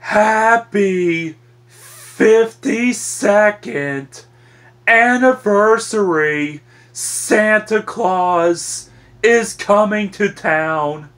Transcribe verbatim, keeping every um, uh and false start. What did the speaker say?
Happy fifty-second anniversary! Santa Claus is coming to town.